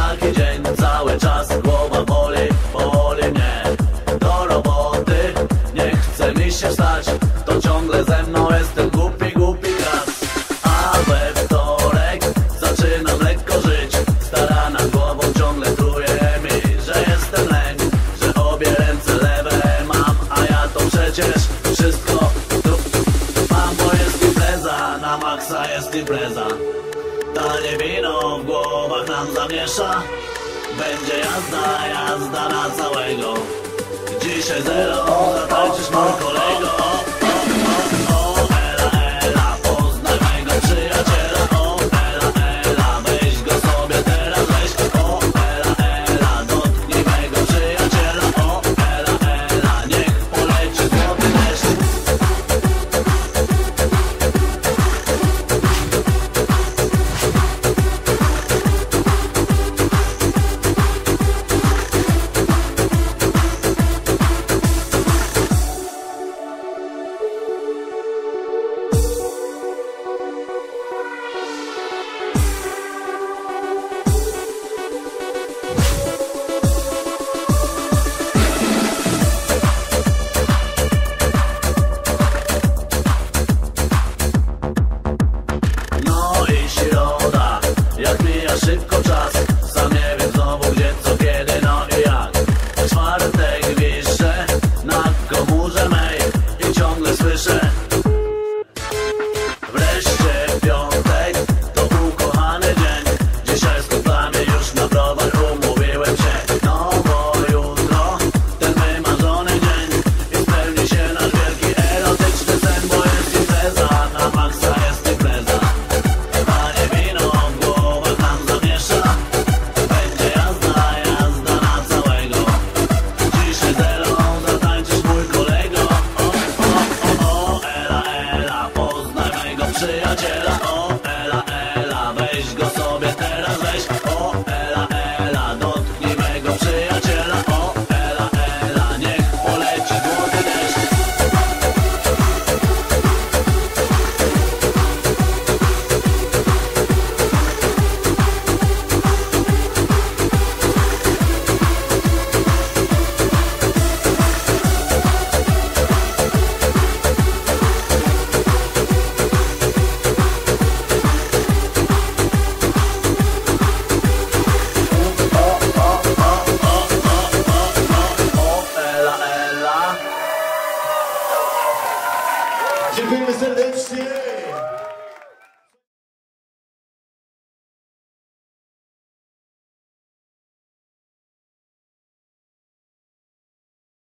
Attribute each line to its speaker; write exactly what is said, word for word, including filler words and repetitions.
Speaker 1: taki dzień, cały czas głowa boli, boli mnie. Do roboty nie chce mi się wstać, to ciągle ze mną jest ten głupi, głupi gaz. A we wtorek zaczynam lekko żyć, stara nad głową ciągle truje mi, że jestem leń, że obie ręce lewe mam, a ja to przecież wszystko tu mam, bo jest impreza, na maksa jest impreza. Tanie wino w głowach nam zamiesza, będzie jazda, jazda na całego. Dzisiaj zero, zatańczysz mój kolego. O, o, o, o, ela, ela, poznaj mego przyjaciela. O, ela, ela, weź go sobie teraz, weź. O, ela, ela, dotknij mego przyjaciela. O, ela, ela, niech poleci złoty deszcz. Jak mija szybko czas, sam nie wiem znowu gdzie, co, kiedy, no i jak. W czwartek wiszę na komórze mej i ciągle słyszę. Wreszcie piątek, to ukochany dzień. Dzisiaj z kumplami już na browar umówiłem się. No bo jutro ten wymarzony dzień i spełni się nasz wielki erotyczny sen, bo jest impreza, na maksa jest impreza. Przyjaciela, o, ela, ela, weź go sobie teraz, weź. O, ela, ela, dotknij mego przyjaciela. O, ela, ela, niech poleci złoty deszcz.
Speaker 2: Dziękujemy serdecznie.